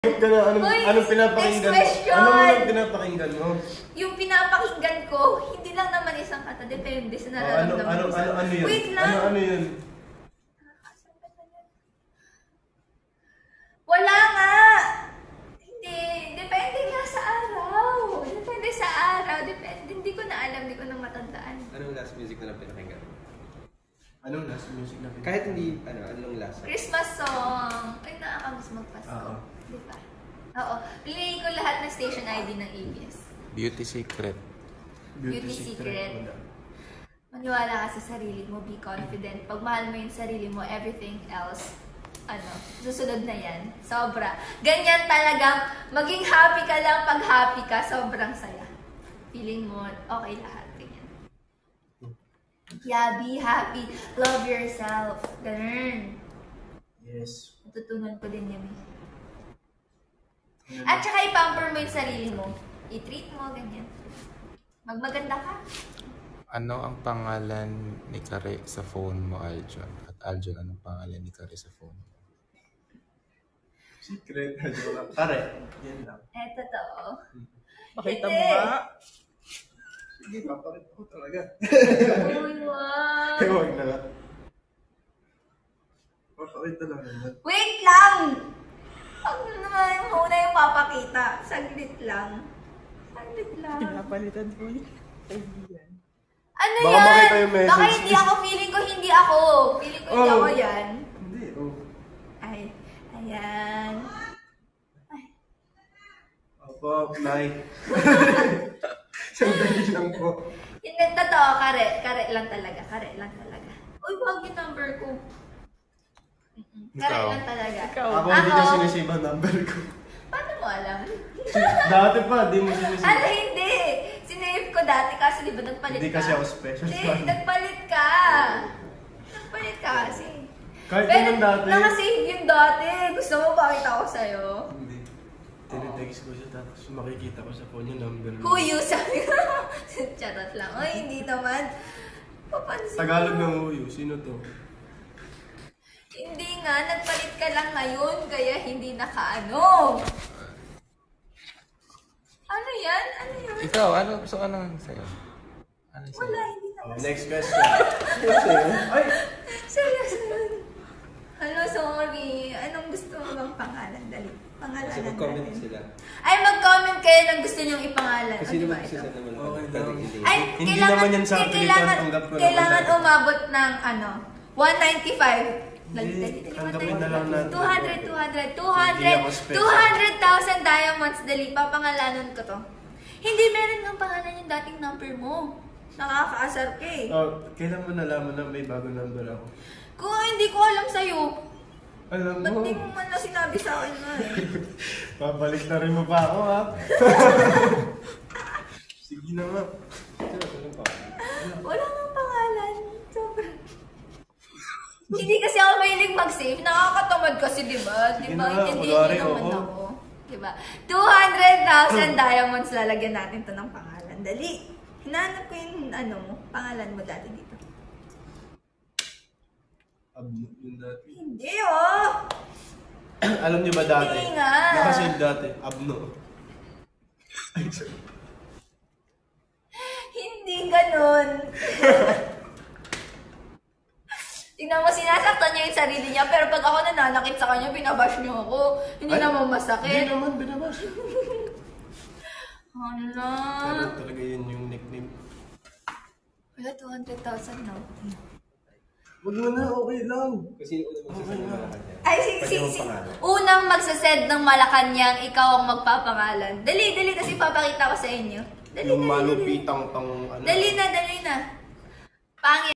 Anong pinapakinggan mo? Ano mo lang pinapakinggan mo? Yung pinapakinggan ko, hindi lang naman isang kata. Depende sa nararamdaman ko. Ano yun? Wait lang. Ano yun? Wala nga! Hindi. Depende nga sa araw. Depende sa araw. Depende. Hindi ko na alam. Hindi ko na matandaan. Anong last music na lang pinakinggan? Anong last music na pinapakinggan? Kahit hindi, anong last? Christmas song. Ay, nakakamiss magpasko. Oo. Diba? Oo. Piliin ko lahat ng station ID ng ABS. Beauty Secret. Beauty Secret. Maniwala ka sa sarili mo. Be confident. Pag mahal mo yung sarili mo, everything else, susunod na yan. Sobra. Ganyan talagang, maging happy ka lang pag happy ka, sobrang saya. Feeling mo, okay lahat. Ganyan. Yeah, be happy. Love yourself. Ganun. Yes. Natutunan ko din yan. At saka i-pamper mo yung sarili mo. I-treat mo, ganyan. Magmaganda ka. Ano ang pangalan ni Kare sa phone mo, Aljon? At Aljon, anong pangalan ni Kare sa phone mo? Secret. Kare. Yan lang. Totoo. Pakita mo Hindi. nga. Sige, papakita ko talaga. Uy, wow. Huwag na lang. Papakita lang naman. Wait lang! Huwag naman muna yung papakita. Saglit lang. Saglit lang. Pinapalitan po yung kaibigan. Ano Baka yan? makita yung message. Baka hindi ako. Feeling ko hindi ako. Feeling ko hindi Oh. ako yan. Hindi, oh. Ay, ayan. Opo, Nay. Sandali lang po. Hindi, totoo. Kare. Kare lang talaga. Kare lang talaga. Uy, wag yung number ko. Kare Ikaw? lang talaga. Ikaw. Ako hindi niya sinisiba ang number ko. Paano mo alam? Dati pa, di mo sinisiba. Ano, hindi. Sinave ko dati kasi di ba nagpalit ka? Hindi kasi ako special Hindi, fan. nagpalit ka. Nagpalit ka kasi. Kahit Pero yun ang dati. nakasave yun dati. Gusto mo pakita ko sa'yo? Hindi. Tinetext ko siya tapos makikita ko sa phone yung number mo. Who you? Sabi ko. Charot lang. Ay, hindi naman. Papansin Tagalog mo. ng Uyo. Sino to? Hindi nga, nagpalit ka lang ngayon, kaya hindi nakaano. Ano yan? Ano yun? Ikaw, ano gusto ka naman sa'yo? Ano sa'yo? Wala, hindi naman. Next question. Ay! Seryoso yun. Hello, sorry. Anong gusto mo bang pangalan? Dali. Pangalanan Kasi mag-comment natin. sila. Ay, mag-comment kayo ng gusto nyong ipangalan. Kasi O, diba naman ito? sila naman. Okay lang. Ay, Hindi kailangan, naman yan sa apelitan, tanggap ko naman. Kailangan umabot ng 195. Hindi, Dali, tanggapin na lang natin. 200, 200, Hindi ako special. 200,000 diamonds. Dali, papangalanan ko to. Hindi, meron ng pangalan yung dating number mo. Nakakaasar ka eh. Oh, kailan mo nalaman na may bago number ako? Kung hindi ko alam sa'yo, Alam ba't mo, di mo man lang sinabi sa akin na? babalik na rin mo pa ako ha? Sige na nga. Wala nang pangalan. Sobrang... Hindi kasi ako mahilig mag-save. Nakakatamad kasi, di ba? Di Sige ba? na nga, Hindi kunwari naman ako. ako. Di ba? 200,000 diamonds lalagyan natin to ng pangalan. Dali. Hinahanap ko yung pangalan mo dati dito. Yung dati. Hindi, oh! Alam niyo ba dati? Hindi nga. Nakasave dati. Abno. Ay, sorry. Hindi ganun. Tingnan mo, sinasaktan niya yung sarili niya, pero pag ako nananakit sa kanya, binabash niyo ako. Hindi Ay, naman Hindi masakit. naman, binabash. Ano na? Pero talaga yun yung nickname. Wala, 200,000 na. Huwag mo na, okay lang. Kasi yung unang magsasabi ng kanya. Ay, Pwede mong pangalan. unang magsasend ng Malacanang, ikaw ang magpapangalan. Dali, dali, kasi papakita ko sa inyo. Dali, Yung dali, dali. malupitang tang ano. Dali na, dali na. Pangit.